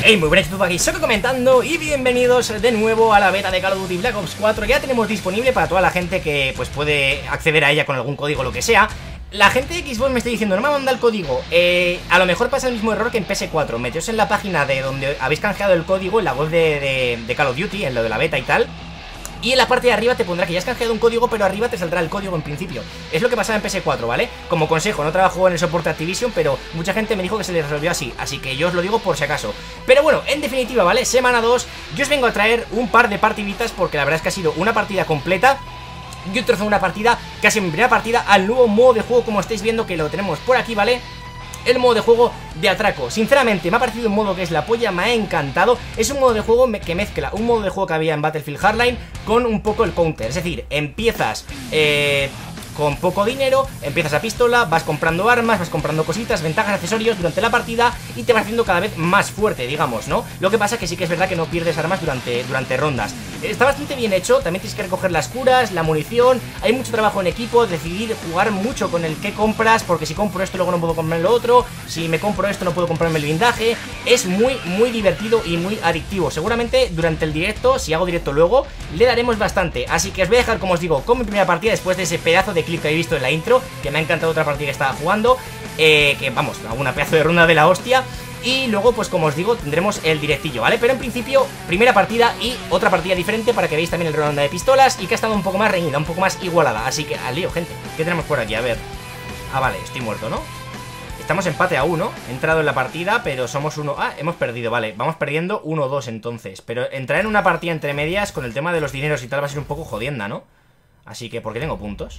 Hey, muy buenas, YouTube, aquí Soko comentando y bienvenidos de nuevo a la beta de Call of Duty Black Ops 4. Ya tenemos disponible para toda la gente que pues puede acceder a ella con algún código o lo que sea. La gente de Xbox me está diciendo, no me manda el código. A lo mejor pasa el mismo error que en PS4. Meteos en la página de donde habéis canjeado el código, en la web de Call of Duty, en lo de la beta y tal. Y en la parte de arriba te pondrá que ya has canjeado un código, pero arriba te saldrá el código en principio. Es lo que pasaba en PS4, ¿vale? Como consejo, no trabajo en el soporte Activision, pero mucha gente me dijo que se le resolvió así. Así que yo os lo digo por si acaso. Pero bueno, en definitiva, ¿vale? Semana 2, yo os vengo a traer un par de partiditas, porque la verdad es que ha sido una partida completa y un trozo de una partida, casi mi primera partida, al nuevo modo de juego, como estáis viendo que lo tenemos por aquí, ¿vale? El modo de juego de atraco. Sinceramente, me ha parecido un modo que es la polla, me ha encantado. Es un modo de juego que mezcla un modo de juego que había en Battlefield Hardline con un poco el counter. Es decir, empiezas con poco dinero, empiezas a pistola, vas comprando armas, vas comprando cositas, ventajas, accesorios durante la partida y te vas haciendo cada vez más fuerte, digamos, ¿no? Lo que pasa que sí que es verdad que no pierdes armas durante rondas. Está bastante bien hecho, también tienes que recoger las curas, la munición, hay mucho trabajo en equipo, decidir jugar mucho con el que compras, porque si compro esto luego no puedo comprar lo otro, si me compro esto no puedo comprarme el blindaje. Es muy divertido y muy adictivo. Seguramente durante el directo, si hago directo luego, le daremos bastante. Así que os voy a dejar, como os digo, con mi primera partida después de ese pedazo de clip que habéis visto en la intro, que me ha encantado otra partida que estaba jugando, que vamos, una pedazo de ronda de la hostia. Y luego, pues como os digo, tendremos el directillo, ¿vale? Pero en principio, primera partida y otra partida diferente para que veáis también el ronda de pistolas y que ha estado un poco más reñida, un poco más igualada. Así que al lío, gente. ¿Qué tenemos por aquí? A ver. Ah, vale, estoy muerto, ¿no? Estamos empate a 1. He entrado en la partida, pero somos 1. Ah, hemos perdido, vale. Vamos perdiendo 1-2 entonces. Pero entrar en una partida entre medias con el tema de los dineros y tal va a ser un poco jodienda, ¿no? Así que, ¿por qué tengo puntos?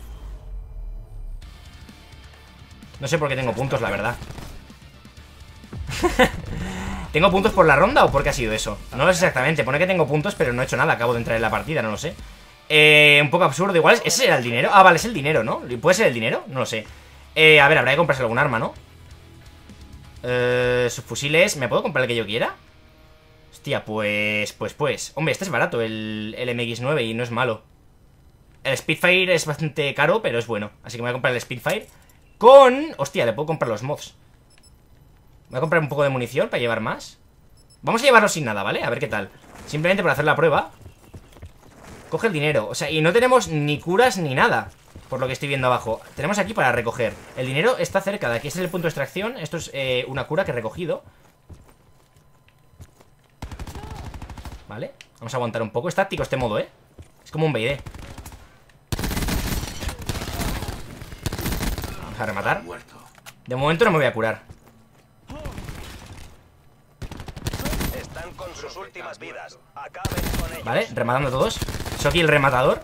No sé por qué tengo puntos, la verdad. ¿Tengo puntos por la ronda o por qué ha sido eso? No lo sé exactamente, pone que tengo puntos pero no he hecho nada, acabo de entrar en la partida, no lo sé. Un poco absurdo, igual, ¿ese era el dinero? Ah, vale, es el dinero, ¿no? ¿Puede ser el dinero? No lo sé. A ver, habrá que comprarse algún arma, ¿no? Sus fusiles, ¿me puedo comprar el que yo quiera? Hostia, pues. Hombre, este es barato, el MX9 y no es malo. El Spitfire es bastante caro, pero es bueno, así que me voy a comprar el Spitfire con... Hostia, le puedo comprar los mods. Voy a comprar un poco de munición para llevar más. Vamos a llevarlo sin nada, ¿vale? A ver qué tal. Simplemente para hacer la prueba. Coge el dinero. O sea, y no tenemos ni curas ni nada, por lo que estoy viendo abajo. Tenemos aquí para recoger. El dinero está cerca de aquí. Este es el punto de extracción. Esto es una cura que he recogido. Vale. Vamos a aguantar un poco. Es táctico este modo, ¿eh? Es como un BD. Vamos a rematar. De momento no me voy a curar. Con sus últimas vidas. Acaben con ellos. Vale, rematando a todos. Soki el rematador.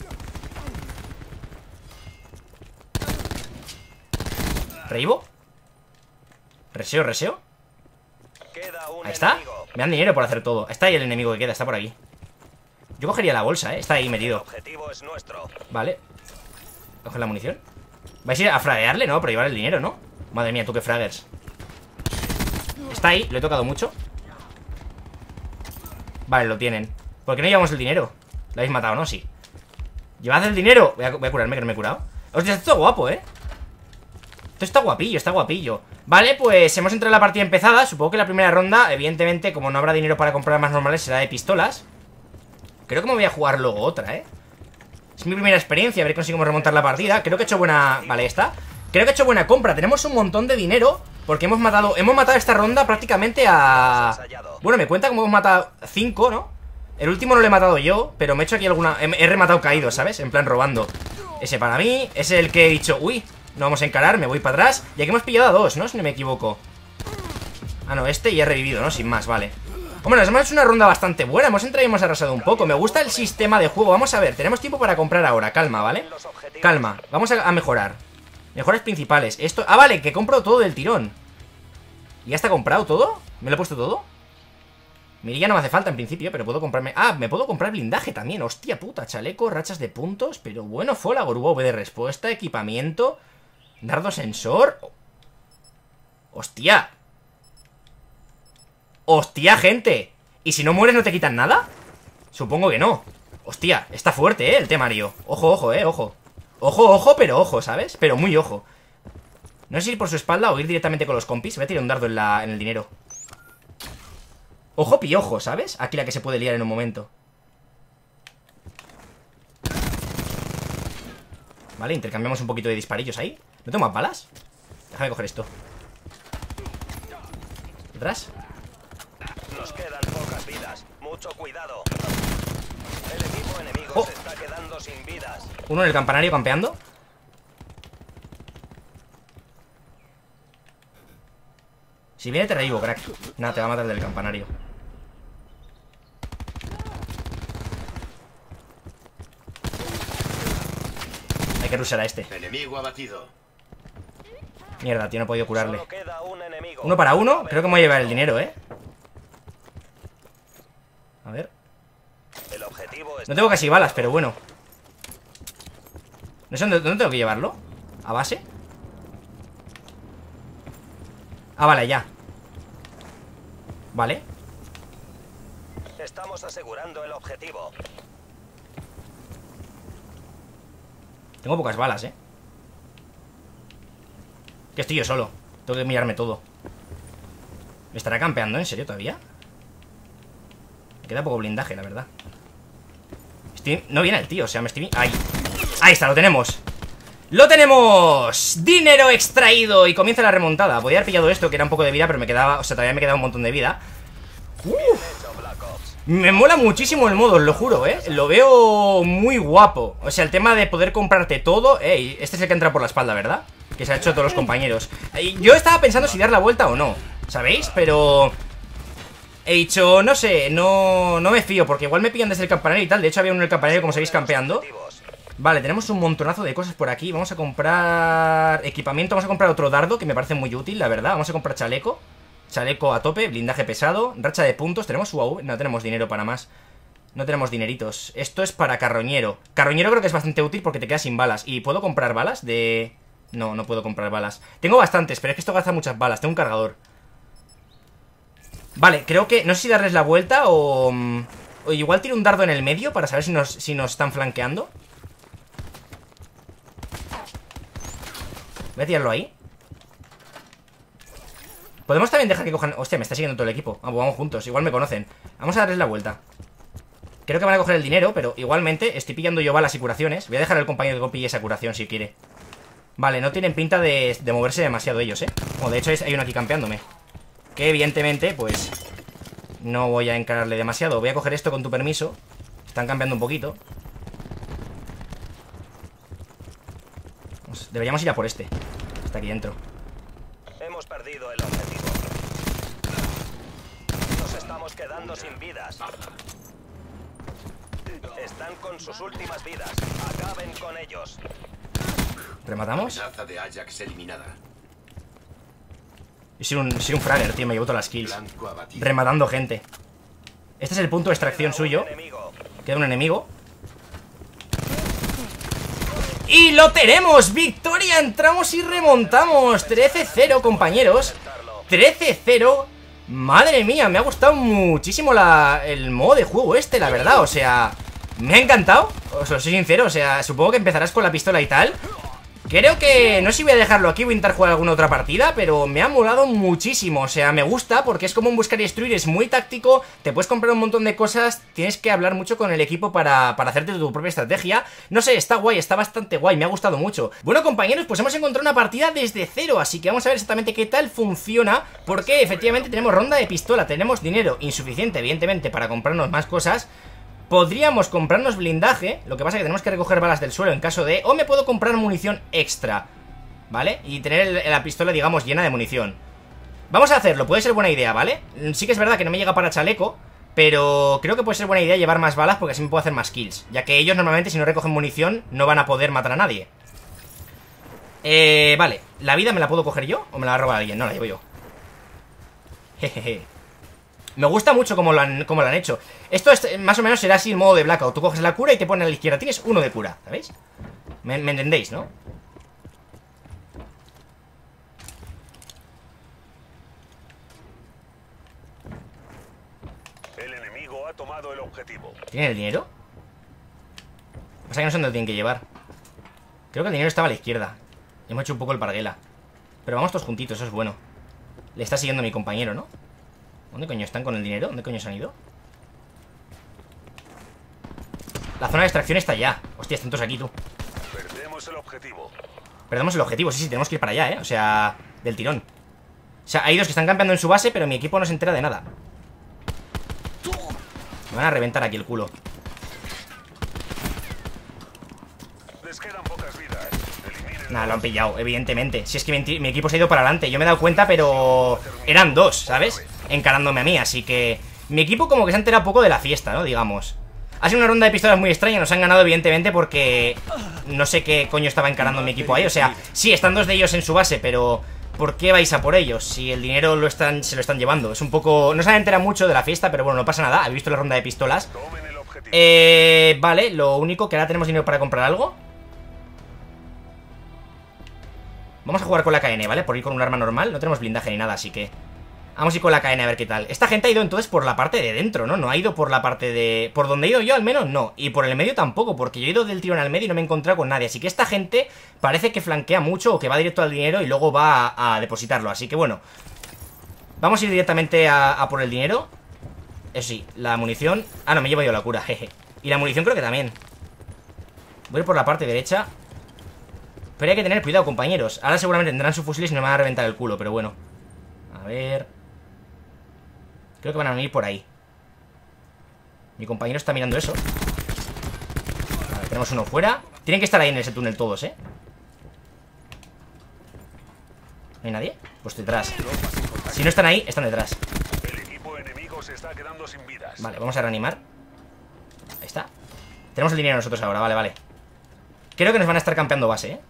Reivo. Reseo. Ahí está. Me dan dinero por hacer todo. Está ahí el enemigo que queda, está por aquí. Yo cogería la bolsa, está ahí metido. El objetivo es nuestro. Vale. Coge la munición. ¿Vais a ir a fraguearle? No, pero llevar el dinero, ¿no? Madre mía, tú qué fraggers. Está ahí, lo he tocado mucho. Vale, lo tienen. ¿Por qué no llevamos el dinero? Lo habéis matado, ¿no? Sí. Llevad el dinero. Voy a curarme, que no me he curado. Hostia, esto está guapo, ¿eh? Esto está guapillo, está guapillo. Vale, pues hemos entrado en la partida empezada. Supongo que la primera ronda, evidentemente, como no habrá dinero para comprar armas normales, será de pistolas. Creo que me voy a jugar luego otra, ¿eh? Es mi primera experiencia, a ver si conseguimos remontar la partida. Creo que he hecho buena... Vale, esta. Creo que he hecho buena compra. Tenemos un montón de dinero porque hemos matado esta ronda prácticamente a... Bueno, me cuenta como hemos matado 5, ¿no? El último no lo he matado yo, pero me he hecho aquí alguna... He rematado caído, ¿sabes? En plan robando. Ese para mí, ese es el que he dicho, uy, no vamos a encarar, me voy para atrás. Y aquí hemos pillado a 2, ¿no? Si no me equivoco. Ah, no, este y he revivido, ¿no? Sin más, vale. Hombre, nos hemos hecho una ronda bastante buena. Hemos entrado y hemos arrasado un poco. Me gusta el sistema de juego. Vamos a ver, tenemos tiempo para comprar ahora. Calma, ¿vale? Calma, vamos a mejorar. Mejoras principales. Esto... Ah, vale, que compro todo del tirón. ¿Ya está comprado todo? ¿Me lo he puesto todo? Mirilla no me hace falta en principio, pero puedo comprarme... Ah, me puedo comprar blindaje también. Hostia puta, chaleco, rachas de puntos. Pero bueno, Fólago, V de respuesta, equipamiento, dardo sensor. Hostia. Hostia, gente. ¿Y si no mueres no te quitan nada? Supongo que no. Hostia, está fuerte, el temario. Ojo, ojo, ojo, pero ojo, ¿sabes? Pero muy ojo. No sé si ir por su espalda o ir directamente con los compis. Voy a tirar un dardo en el dinero. Ojo piojo, ¿sabes? Aquí la que se puede liar en un momento. Vale, intercambiamos un poquito de disparillos ahí. ¿No tengo más balas? Déjame coger esto. ¿Detrás? Nos quedan pocas vidas. Mucho cuidado. El equipo enemigo Oh. se está quedando sin vidas. Uno en el campanario campeando. Si viene te revivo, crack. Nada, te va a matar del campanario. Hay que rusar a este. Enemigo abatido. Mierda, tío, no he podido curarle. Solo queda un enemigo. Uno para uno. Creo que me voy a llevar el dinero, ¿eh? A ver. El objetivo es No tengo casi balas, pero bueno. No sé dónde tengo que llevarlo. ¿A base? Ah, vale, ya. Vale. Estamos asegurando el objetivo. Tengo pocas balas, ¿eh? Que estoy yo solo. Tengo que mirarme todo. ¿Me estará campeando? ¿En serio todavía? Me queda poco blindaje, la verdad. No viene el tío, o sea, me estoy... ¡Ahí! ¡Ahí está! ¡Lo tenemos! ¡Lo tenemos! ¡Dinero extraído! Y comienza la remontada. Podía haber pillado esto, que era un poco de vida, pero me quedaba... O sea, todavía me quedaba un montón de vida. Me mola muchísimo el modo, os lo juro, ¿eh? Lo veo muy guapo. O sea, el tema de poder comprarte todo... Ey, este es el que entra por la espalda, ¿verdad? Que se ha hecho todos los compañeros. Yo estaba pensando si dar la vuelta o no, ¿sabéis? Pero... he dicho, no sé, no me fío, porque igual me pillan desde el campanario y tal. De hecho había uno en el campanario, como sabéis, campeando. Vale, tenemos un montonazo de cosas por aquí. Vamos a comprar equipamiento, vamos a comprar otro dardo, que me parece muy útil, la verdad. Vamos a comprar chaleco. Chaleco a tope, blindaje pesado, racha de puntos. ¿Tenemos UAV? No tenemos dinero para más. No tenemos dineritos. Esto es para carroñero. Carroñero creo que es bastante útil porque te quedas sin balas. ¿Y puedo comprar balas de...? No, no puedo comprar balas. Tengo bastantes, pero es que esto gasta muchas balas. Tengo un cargador. Vale, creo que... no sé si darles la vuelta o igual tiro un dardo en el medio para saber si nos están flanqueando. Voy a tirarlo ahí. Podemos también dejar que cojan... Hostia, me está siguiendo todo el equipo. Vamos juntos, igual me conocen. Vamos a darles la vuelta. Creo que van a coger el dinero, pero igualmente estoy pillando yo balas y curaciones. Voy a dejar al compañero que pille esa curación si quiere. Vale, no tienen pinta de moverse demasiado ellos, ¿eh? Bueno, de hecho hay uno aquí campeándome. Que evidentemente, pues... no voy a encararle demasiado. Voy a coger esto con tu permiso. Están cambiando un poquito. Deberíamos ir a por este. Está aquí dentro. Hemos perdido el objetivo. Nos estamos quedando sin vidas. Están con sus últimas vidas. Acaben con ellos. ¿Rematamos? Amenaza de Ajax eliminada. Y soy un fragger, tío, me llevo todas las kills. Blanco abatido. Rematando gente. Este es el punto de extracción Queda un suyo. enemigo. Queda un enemigo. ¡Y lo tenemos! ¡Victoria! Entramos y remontamos. 13-0, compañeros. 13-0. Madre mía, me ha gustado muchísimo el modo de juego este, la verdad. O sea, me ha encantado. Os lo soy sincero, o sea, supongo que empezarás con la pistola y tal. Creo que... no sé si voy a dejarlo aquí, voy a intentar jugar alguna otra partida, pero me ha molado muchísimo. O sea, me gusta porque es como un buscar y destruir, es muy táctico, te puedes comprar un montón de cosas, tienes que hablar mucho con el equipo para hacerte tu propia estrategia. No sé, está guay, está bastante guay, me ha gustado mucho. Bueno, compañeros, pues hemos encontrado una partida desde cero, así que vamos a ver exactamente qué tal funciona, porque efectivamente tenemos ronda de pistola, tenemos dinero insuficiente, evidentemente, para comprarnos más cosas. Podríamos comprarnos blindaje, lo que pasa es que tenemos que recoger balas del suelo en caso de... o me puedo comprar munición extra, ¿vale? Y tener la pistola, digamos, llena de munición. Vamos a hacerlo, puede ser buena idea, ¿vale? Sí que es verdad que no me llega para chaleco, pero creo que puede ser buena idea llevar más balas porque así me puedo hacer más kills, ya que ellos normalmente si no recogen munición no van a poder matar a nadie. Vale, ¿la vida me la puedo coger yo o me la va a robar alguien? No, la llevo yo. Jejeje. Me gusta mucho cómo lo han hecho. Esto es, más o menos será así el modo de Blackout. Tú coges la cura y te pones a la izquierda. Tienes uno de cura, ¿sabéis? ¿Me entendéis, no? El enemigo ha tomado el objetivo. ¿Tienen el dinero? O sea que no sé dónde lo tienen que llevar. Creo que el dinero estaba a la izquierda. Hemos hecho un poco el parguela. Pero vamos todos juntitos, eso es bueno. Le está siguiendo a mi compañero, ¿no? ¿Dónde coño están con el dinero? ¿Dónde coño se han ido? La zona de extracción está allá. Hostia, están todos aquí, tú. Perdemos el objetivo. Perdemos el objetivo, sí, tenemos que ir para allá, O sea, del tirón. O sea, hay dos que están campeando en su base, pero mi equipo no se entera de nada. Me van a reventar aquí el culo. Les quedan pocas vidas. Nada, lo han pillado, evidentemente. Si es que mi equipo se ha ido para adelante. Yo me he dado cuenta, pero eran dos, ¿sabes? Encarándome a mí, así que mi equipo como que se ha enterado poco de la fiesta, ¿no? Digamos. Ha sido una ronda de pistolas muy extraña. Nos han ganado, evidentemente, porque no sé qué coño estaba encarando mi equipo ahí. O sea, sí, están dos de ellos en su base, pero ¿por qué vais a por ellos? Si el dinero se lo están llevando. Es un poco... No se han enterado mucho de la fiesta, pero bueno, no pasa nada. He visto la ronda de pistolas. Vale, lo único que ahora tenemos dinero para comprar algo. Vamos a jugar con la KN, ¿vale? Por ir con un arma normal. No tenemos blindaje ni nada, así que vamos a ir con la KN a ver qué tal. Esta gente ha ido entonces por la parte de dentro, ¿no? No ha ido por la parte de... Por donde he ido yo al menos no. Y por el medio tampoco, porque yo he ido del tirón al medio y no me he encontrado con nadie. Así que esta gente parece que flanquea mucho o que va directo al dinero y luego va a depositarlo. Así que bueno, vamos a ir directamente a por el dinero. Eso sí, la munición... Ah, no, me llevo yo la cura, jeje. Y la munición creo que también. Voy a ir por la parte derecha. Pero hay que tener cuidado, compañeros. Ahora seguramente tendrán sus fusiles y nos van a reventar el culo, pero bueno. A ver... Creo que van a venir por ahí. Mi compañero está mirando eso. Vale, tenemos uno fuera. Tienen que estar ahí en ese túnel todos, ¿No hay nadie? Pues detrás. Si no están ahí, están detrás. El equipo enemigo se está quedando sin vidas. Vale, vamos a reanimar. Ahí está. Tenemos el dinero nosotros ahora, vale. Creo que nos van a estar campeando base,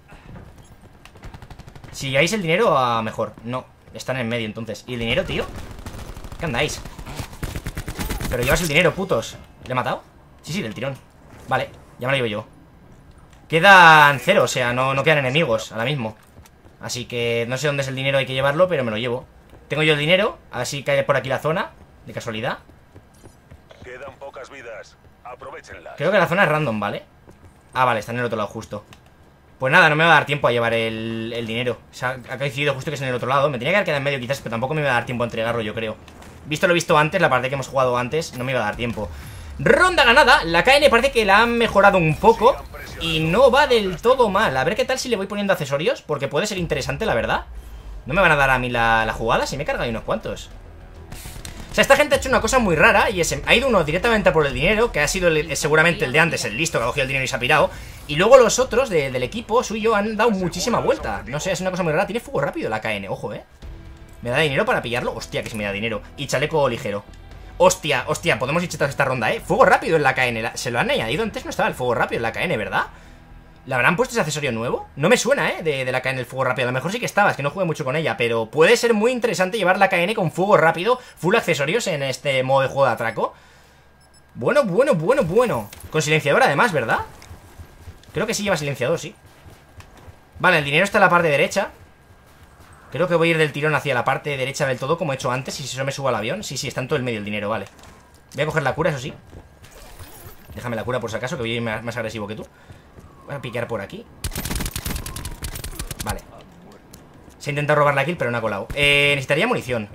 Si lleváis el dinero, mejor. No, están en medio entonces. ¿Y el dinero, tío? ¿Qué andáis? Pero llevas el dinero, putos. ¿Le he matado? Sí, del tirón. Vale, ya me lo llevo yo. Quedan 0, o sea, no quedan enemigos ahora mismo. Así que no sé dónde es el dinero, hay que llevarlo, pero me lo llevo. Tengo yo el dinero, a ver si cae por aquí la zona. De casualidad. Quedan pocas vidas. Aprovechenlas. Creo que la zona es random, ¿vale? Ah, vale, está en el otro lado justo. Pues nada, no me va a dar tiempo a llevar el dinero. O sea, ha coincidido justo que es en el otro lado. Me tenía que haber quedado en medio quizás, pero tampoco me iba a dar tiempo a entregarlo, yo creo. Visto lo visto antes, la parte que hemos jugado antes, no me iba a dar tiempo. Ronda ganada, la KN parece que la han mejorado un poco y no va del todo mal. A ver qué tal si le voy poniendo accesorios, porque puede ser interesante, la verdad. No me van a dar a mí la jugada, si me he cargado ahí unos cuantos. O sea, esta gente ha hecho una cosa muy rara y ha ido uno directamente por el dinero, que ha sido seguramente el de antes, el listo, que ha cogido el dinero y se ha pirado. Y luego los otros del equipo suyo han dado muchísima vuelta. No sé, es una cosa muy rara. Tiene fuego rápido la KN, ojo, ¿Me da dinero para pillarlo? Hostia, que si me da dinero. Y chaleco ligero. Hostia, podemos ir chetados esta ronda, Fuego rápido en la KN. Se lo han añadido, antes no estaba el fuego rápido en la KN, ¿verdad? ¿Le habrán puesto ese accesorio nuevo? No me suena, de la KN el fuego rápido. A lo mejor sí que estaba, es que no jugué mucho con ella. Pero puede ser muy interesante llevar la KN con fuego rápido, full accesorios en este modo de juego de atraco. Bueno. Con silenciador además, ¿verdad? Creo que sí lleva silenciador, sí. Vale, el dinero está en la parte derecha. Creo que voy a ir del tirón hacia la parte derecha del todo, como he hecho antes. Y si eso me subo al avión. Sí, está en todo el medio el dinero, vale. Voy a coger la cura, eso sí. Déjame la cura por si acaso, que voy a ir más agresivo que tú. Voy a piquear por aquí. Vale. Se ha intentado robar la kill, pero no ha colado. Necesitaría munición.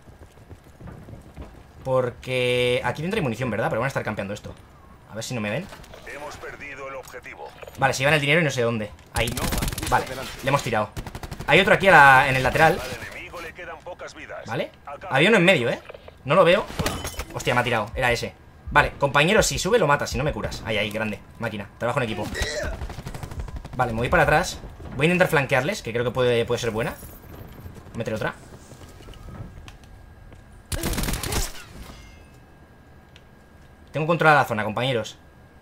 Porque aquí dentro hay munición, ¿verdad? Pero van a estar campeando esto. A ver si no me ven. Hemos perdido el objetivo. Vale, se llevan el dinero y no sé dónde. Ahí. Vale, le hemos tirado. Hay otro aquí en el lateral. Al enemigo le quedan pocas vidas. Vale. Había uno en medio, No lo veo. Hostia, me ha tirado. Era ese. Vale, compañero, si sube lo matas, si no me curas. Ahí, grande. Máquina. Trabajo en equipo. Vale, me voy para atrás. Voy a intentar flanquearles, que creo que puede ser buena. Meter otra. Tengo controlada la zona, compañeros.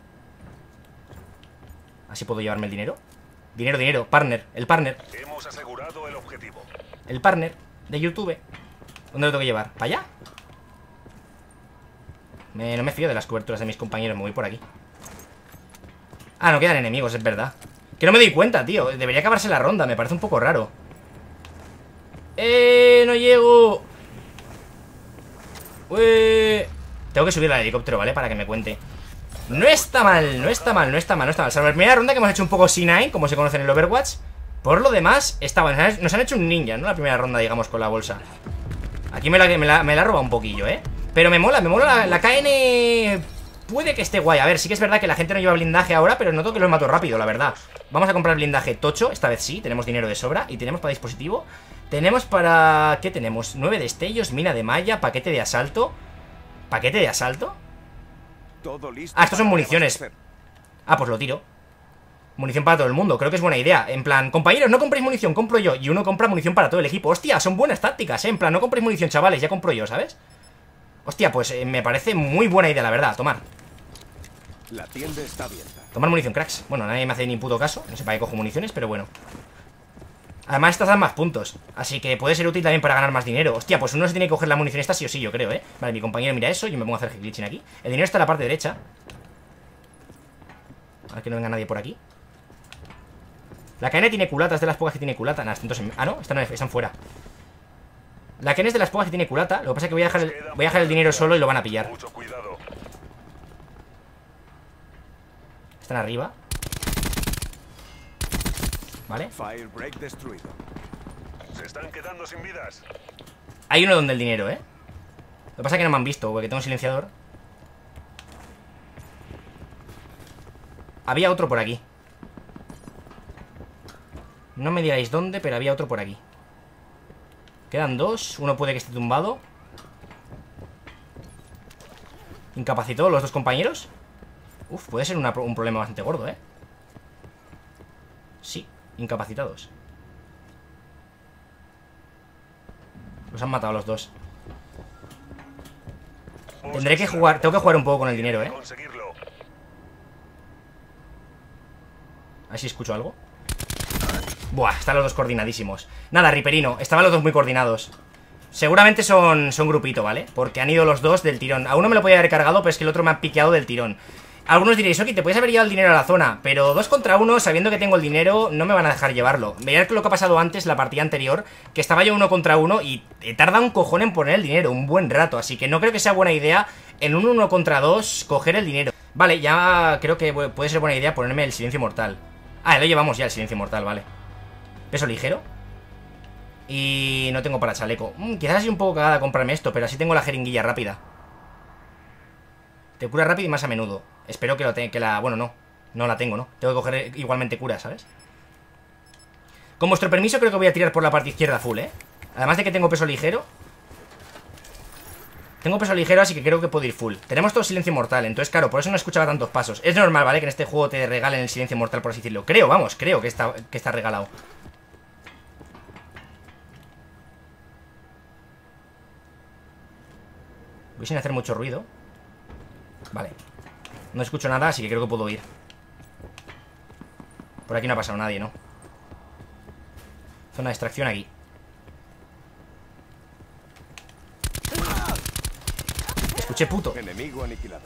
Así puedo llevarme el dinero. Dinero, partner, el partner. Hemos asegurado el objetivo. El partner de YouTube. ¿Dónde lo tengo que llevar? ¿Para allá? No me fío de las coberturas de mis compañeros, me voy por aquí. Ah, no quedan enemigos, es verdad. Que no me doy cuenta, tío. Debería acabarse la ronda, me parece un poco raro. No llego. Tengo que subir al helicóptero, ¿vale? Para que me cuente. No está mal. Salvo la primera ronda que hemos hecho un poco C9, como se conoce en el Overwatch. Por lo demás, está bueno. Nos han hecho un ninja, ¿no? La primera ronda, digamos, con la bolsa. Aquí me la roba un poquillo, Pero me mola la KN. Puede que esté guay. A ver, sí que es verdad que la gente no lleva blindaje ahora, pero noto que lo mato rápido, la verdad. Vamos a comprar blindaje tocho, esta vez sí. Tenemos dinero de sobra. Y tenemos para dispositivo. Tenemos para... ¿Qué tenemos? 9 destellos, mina de malla, paquete de asalto. ¿Paquete de asalto? Todo listo. Ah, estos son municiones. Ah, pues lo tiro. Munición para todo el mundo, creo que es buena idea. En plan, compañeros, no compréis munición, compro yo. Y uno compra munición para todo el equipo. Hostia, son buenas tácticas, En plan, no compréis munición, chavales, ya compro yo, ¿sabes? Hostia, pues me parece muy buena idea, la verdad. Tomar. La tienda está abierta. Tomar munición, cracks. Bueno, nadie me hace ni puto caso. No sé para qué cojo municiones, pero bueno. Además estas dan más puntos, así que puede ser útil también para ganar más dinero. Hostia, pues uno se tiene que coger la munición esta sí o sí, yo creo, Vale, mi compañero mira eso. Yo me pongo a hacer glitching aquí. El dinero está en la parte derecha. A ver que no venga nadie por aquí. La KN tiene culata, es de las pocas que tiene culata. Nah, entonces... Ah, no, están fuera. La KN es de las pocas que tiene culata. Lo que pasa es que voy a dejar el dinero solo y lo van a pillar. Mucho cuidado. Están arriba. Vale. Firebreak destruido. Se están quedando sin vidas. Hay uno donde el dinero, Lo que pasa es que no me han visto, porque tengo un silenciador. Había otro por aquí. No me digáis dónde, pero había otro por aquí. Quedan dos. Uno puede que esté tumbado. ¿Incapacitó los dos compañeros? Uf, puede ser un problema bastante gordo, Sí, incapacitados. Los han matado los dos. Tendré que jugar, tengo que jugar un poco con el dinero, Conseguirlo. A ver si escucho algo. Buah, están los dos coordinadísimos. Nada, Riperino, estaban los dos muy coordinados. Seguramente son grupito, ¿vale? Porque han ido los dos del tirón. A uno me lo podía haber cargado, pero es que el otro me ha piqueado del tirón. Algunos diréis, ok, te puedes haber llevado el dinero a la zona, pero 2 contra 1, sabiendo que tengo el dinero, no me van a dejar llevarlo. Veía lo que ha pasado antes, la partida anterior, que estaba yo 1 contra 1 y tarda un cojón en poner el dinero, un buen rato. Así que no creo que sea buena idea en un 1 contra 2 coger el dinero. Vale, ya creo que puede ser buena idea ponerme el silencio mortal. Ah, lo llevamos ya, el silencio mortal, vale. Peso ligero. Y no tengo para chaleco. Quizás así un poco cagada comprarme esto, pero así tengo la jeringuilla rápida. Te cura rápido y más a menudo. Espero que lo tenga, bueno, no la tengo, ¿no? Tengo que coger igualmente cura, ¿sabes? Con vuestro permiso creo que voy a tirar por la parte izquierda full, Además de que tengo peso ligero. Tengo peso ligero, así que creo que puedo ir full. Tenemos todo silencio mortal, entonces claro, por eso no escuchaba tantos pasos. Es normal, ¿vale? Que en este juego te regalen el silencio mortal, por así decirlo. Creo que está regalado. Voy sin hacer mucho ruido. Vale. No escucho nada, así que creo que puedo ir. Por aquí no ha pasado nadie, ¿no? Zona de extracción aquí. Escuché puto. Enemigo aniquilado.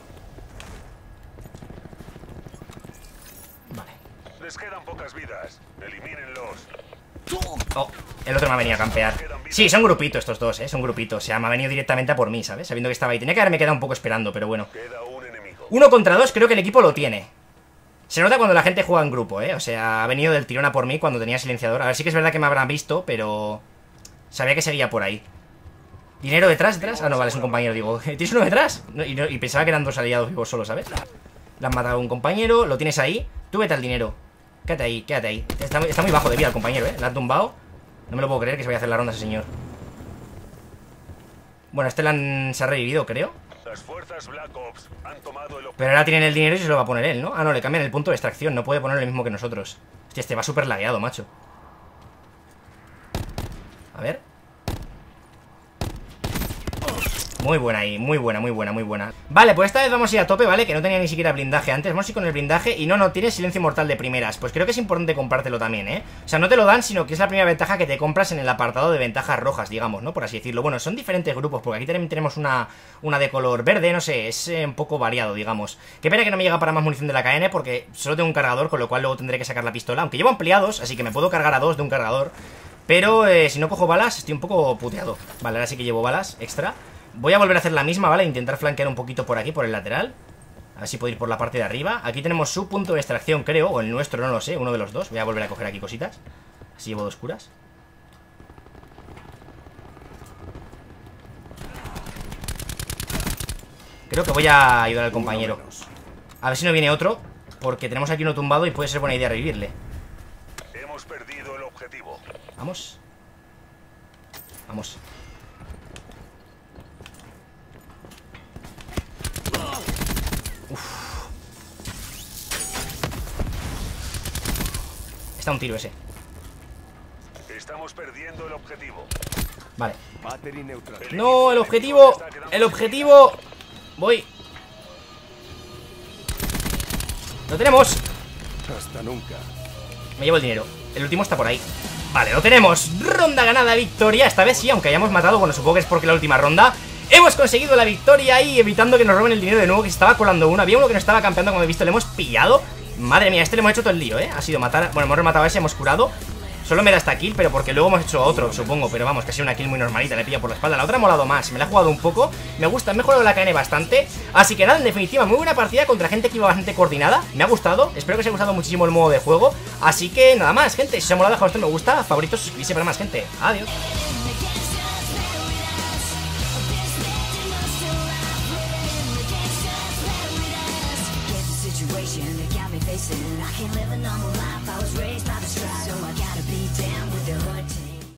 Vale. Les quedan pocas vidas. Elimínenlos. Oh, el otro me ha venido a campear. Sí, son grupitos estos dos, son grupitos. O sea, me ha venido directamente a por mí, ¿sabes? Sabiendo que estaba ahí. Tenía que haberme quedado un poco esperando, pero bueno. Queda un enemigo. 1 contra 2, creo que el equipo lo tiene. Se nota cuando la gente juega en grupo, O sea, ha venido del tirón a por mí cuando tenía silenciador. A ver, sí que es verdad que me habrán visto, pero... sabía que seguía por ahí. ¿Dinero detrás? Ah, no, vale, es un compañero, digo. ¿Tienes uno detrás? Y pensaba que eran 2 aliados vivos solo, ¿sabes? Le han matado a un compañero, lo tienes ahí. Tú vete al dinero. Quédate ahí. Está muy bajo de vida el compañero, Le han tumbado. No me lo puedo creer que se vaya a hacer la ronda ese señor. Bueno, se ha revivido, creo. Las fuerzas Black Ops han tomado el... Pero ahora tienen el dinero y se lo va a poner él, ¿no? Ah, no, le cambian el punto de extracción. No puede poner lo mismo que nosotros. Hostia, este va súper lagueado, macho. A ver. Muy buena ahí, muy buena. Vale, pues esta vez vamos a ir a tope, ¿vale? Que no tenía ni siquiera blindaje antes. Vamos a ir con el blindaje y no tiene silencio mortal de primeras. Pues creo que es importante comprártelo también, O sea, no te lo dan, sino que es la primera ventaja que te compras en el apartado de ventajas rojas, digamos, ¿no? Por así decirlo. Bueno, son diferentes grupos, porque aquí también tenemos una de color verde, no sé, es un poco variado, digamos. Qué pena que no me llega para más munición de la KN, porque solo tengo un cargador, con lo cual luego tendré que sacar la pistola. Aunque llevo ampliados, así que me puedo cargar a 2 de un cargador. Pero si no cojo balas, estoy un poco puteado. Vale, ahora sí que llevo balas extra. Voy a volver a hacer la misma, ¿vale? Intentar flanquear un poquito por aquí, por el lateral. A ver si puedo ir por la parte de arriba. Aquí tenemos su punto de extracción, creo. O el nuestro, no lo sé, uno de los dos. Voy a volver a coger aquí cositas. Así llevo 2 curas. Creo que voy a ayudar al compañero. Uno menos. A ver si no viene otro, porque tenemos aquí uno tumbado y puede ser buena idea revivirle. Hemos perdido el objetivo. Vamos. Vamos. Está un tiro ese. Estamos perdiendo el objetivo. Vale. Battery neutral. No, el objetivo. El objetivo. Voy. Lo tenemos. Hasta nunca. Me llevo el dinero. El último está por ahí. Vale, lo tenemos. Ronda ganada, victoria. Esta vez sí, aunque hayamos matado. Bueno, supongo que es porque la última ronda hemos conseguido la victoria y evitando que nos roben el dinero de nuevo, que se estaba colando uno. Había uno que nos estaba campeando, como he visto, le hemos pillado. Madre mía, este le hemos hecho todo el lío, ¿eh? Ha sido matar. Bueno, hemos rematado a ese, hemos curado. Solo me da esta kill, pero porque luego hemos hecho otro, supongo. Pero vamos, que ha sido una kill muy normalita, le pilla por la espalda. La otra ha molado más, me la he jugado un poco. Me gusta, me he jugado la KN bastante. Así que nada, en definitiva, muy buena partida contra gente que iba bastante coordinada. Me ha gustado, espero que os haya gustado muchísimo el modo de juego. Así que nada más, gente, si os ha molado, dejad vuestro me gusta, favoritos, suscribirse para más, gente. Adiós. I can't live a normal life. I was raised by the stripe, so I gotta be down with the hood.